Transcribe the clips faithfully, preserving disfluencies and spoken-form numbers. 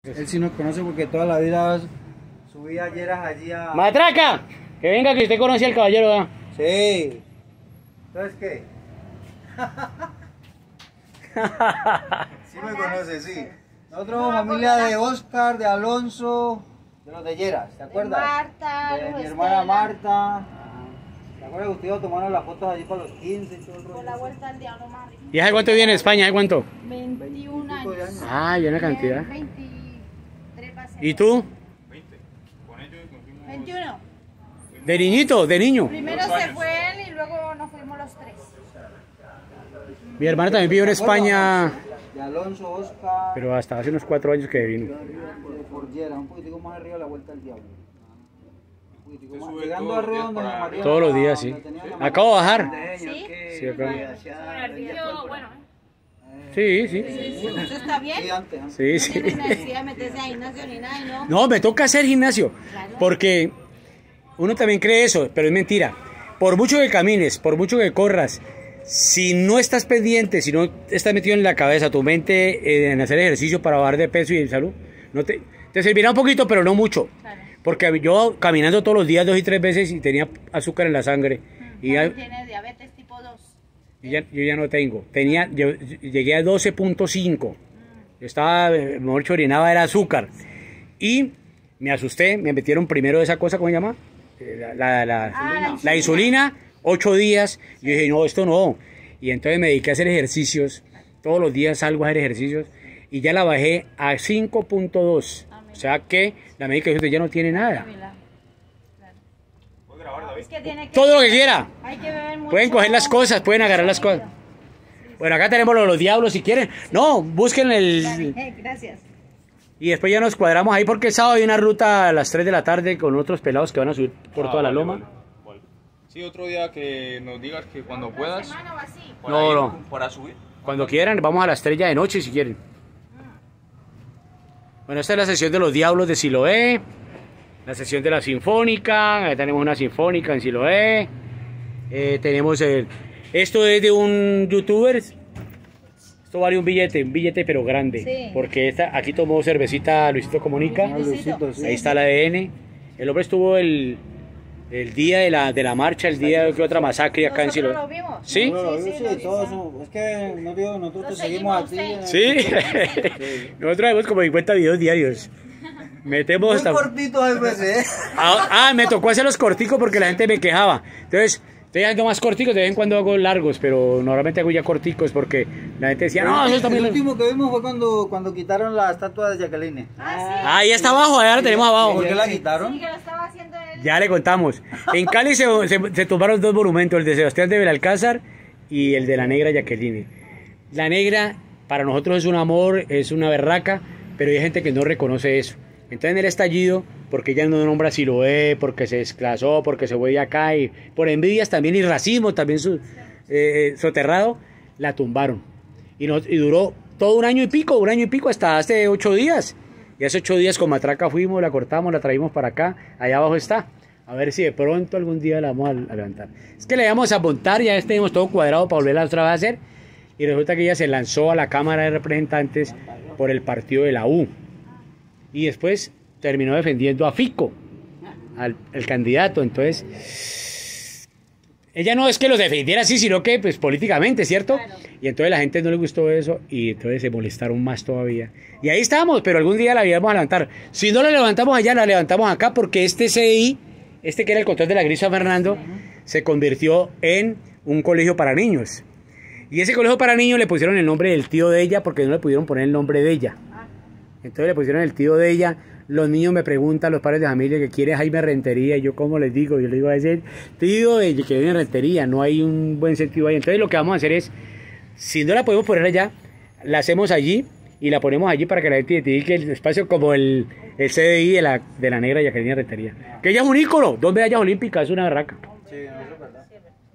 Él sí nos conoce porque toda la vida subía ayer allí a... ¡Matraca! Que venga, que usted conoce al caballero, ¿verdad? Sí. ¿Entonces qué? Sí me conoce, sí. Nosotros somos familia de Oscar, de Alonso, de los de Lleras, ¿te acuerdas? De Marta, de los mi hermana Estela. Marta. ¿Te acuerdas que ustedes tomaron las fotos allí para los quince y todo el rollo? Por la vuelta al diablo, mami. ¿Y hace cuánto viene en España? ¿Hace cuánto? veintiún años. Ah, ya una cantidad. veintitrés va a ser. ¿Y tú? veintiuno. ¿De niñito? ¿De niño? Primero se fue él y luego nos fuimos los tres. Mi hermana también vivió en España, De Alonso, Oscar. pero hasta hace unos cuatro años que vino. De Forllera, un poquitico más arriba de la vuelta al diablo. Un poquitico más. sube Llegando todos los arriba días donde para María arriba. Todos los días, sí. Acabo de bajar. ¿Sí? Sí, acá. Bueno, Sí, sí. eso está bien. Sí, antes, antes. Sí, No sí. tiene necesidad de meterse a gimnasio ni nada, ¿no? No, me toca hacer gimnasio. Porque uno también cree eso, pero es mentira. Por mucho que camines, por mucho que corras, si no estás pendiente, si no estás metido en la cabeza, tu mente eh, en hacer ejercicio para bajar de peso y de salud, no te, te servirá un poquito, pero no mucho. Claro. Porque yo caminando todos los días dos y tres veces y tenía azúcar en la sangre. Y ya, Tiene diabetes tipo dos. y ya- yo ya no tengo. Tenía, yo llegué a doce punto cinco. Yo estaba, eh, mejor dicho, orinaba era azúcar. Y me asusté, me metieron primero esa cosa, ¿cómo se llama? Eh, La, la, la- Ah, la insulina, ocho días. Y yo dije, no, esto no. Y entonces me dediqué a hacer ejercicios. Todos los días salgo a hacer ejercicios. Y ya la bajé a cinco punto dos. O sea que la médica dijo, ya no tiene nada. ¿Puedes grabar, David? Es que tiene que... Todo lo que quiera. Hay que beber mucho. Pueden coger las cosas, pueden agarrar las cosas. Bueno, acá tenemos los, los diablos si quieren. No, busquen el... Eh, Gracias. Y después ya nos cuadramos ahí porque el sábado hay una ruta a las tres de la tarde con otros pelados que van a subir por Ah, toda la vale, loma. vale, vale. Sí, otro día que nos digas que cuando puedas. ¿Semana o así? por No, ahí, no. Para subir. Cuando quieran, vamos a la estrella de noche si quieren. Bueno, esta es la sesión de los diablos de Siloé. La sesión de la sinfónica. Ahí tenemos una sinfónica en Siloé. Eh, tenemos el... Esto es de un youtuber. Esto vale un billete, un billete pero grande. Sí. Porque esta, aquí tomó cervecita Luisito Comunica. Ah, Luisito, sí. Ahí está el A D N. El hombre estuvo el, el día de la, de la marcha, el día de otra masacre acá en ¿Nosotros Siloé. lo vimos? ¿Sí? No, no, Sí, sí, sí, lo todos vimos. somos- es que no digo, nosotros Lo te seguimos seguimos a ti. a Sí. Sí. Nosotros vemos como cincuenta videos diarios. Metemos Muy hasta... cortito a veces, ¿eh? Ah, ah, me tocó hacer los corticos porque la gente me quejaba. Entonces, estoy haciendo más corticos, de vez en cuando hago largos, pero normalmente hago ya corticos porque la gente decía, no, eso está muy El largo. último que vimos fue cuando, cuando quitaron la estatua de Jacqueline. Ah, sí. Ah, ahí está abajo, allá la tenemos abajo. ¿Por qué la Sí, quitaron? que lo estaba haciendo él. Ya le contamos. En Cali se, se, se tumbaron dos monumentos, el de Sebastián de Belalcázar y el de la negra Jacqueline. La negra para nosotros es un amor, es una berraca, pero hay gente que no reconoce eso. Entonces en el estallido, porque ella no nombra Siloé, porque se desclasó, porque se fue de acá, y por envidias también y racismo también su, eh, soterrado, la tumbaron. Y, nos, y duró todo un año y pico, un año y pico hasta hace ocho días. Y hace ocho días con matraca fuimos, la cortamos, la traímos para acá, allá abajo está. A ver si de pronto algún día la vamos a, a levantar. Es que le íbamos a montar, ya tenemos todo cuadrado para volverla otra vez a hacer. Y resulta que ella se lanzó a la Cámara de Representantes por el partido de la U. Y después terminó defendiendo a Fico, al el candidato. Entonces, ella no es que los defendiera así, sino que pues políticamente, ¿cierto? Claro. Y entonces la gente no le gustó eso y entonces se molestaron más todavía. Y ahí estamos, pero algún día la íbamos a levantar. Si no la levantamos allá, la levantamos acá porque este C I, este que era el control de la Grisa Fernando, se convirtió en un colegio para niños. Y ese colegio para niños le pusieron el nombre del tío de ella porque no le pudieron poner el nombre de ella. Entonces le pusieron el tío de ella. Los niños me preguntan, los padres de familia, que quiere Jaime Rentería. Y yo, ¿cómo les digo? Yo le digo a ese tío de que viene Rentería. No hay un buen sentido ahí. Entonces lo que vamos a hacer es, si no la podemos poner allá, la hacemos allí y la ponemos allí para que la gente identifique el espacio como el, el C D I de la, de la negra Jacqueline Rentería. Que ella es un ícono, dos medallas olímpicas, es una barraca. Sí, no, eso es verdad.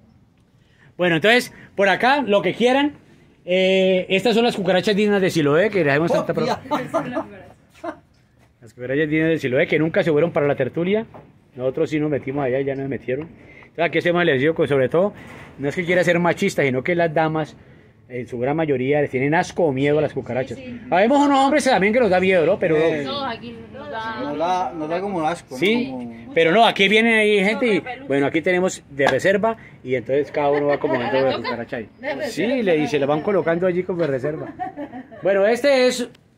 Bueno, entonces, por acá, lo que quieran. Eh, estas son las cucarachas dignas de Siloé, que les hemos tanta pro- Las cucarachas dignas de Siloé, que nunca se fueron para la tertulia. Nosotros sí nos metimos allá, ya nos metieron. Entonces aquí hacemos el ejercicio, pues, sobre todo, no es que quiera ser machista, sino que las damas en su gran mayoría, les tienen asco o miedo a las cucarachas. Habemos unos hombres también que nos da miedo, ¿no? Pero Eh, Todos aquí nos da- Nos da, nos da como asco, ¿no? sí, Como- pero no, aquí viene ahí gente y bueno, aquí tenemos de reserva y entonces cada uno va como dentro de la cucaracha ahí. Sí, le, y se lo van colocando allí como de reserva. Bueno, este es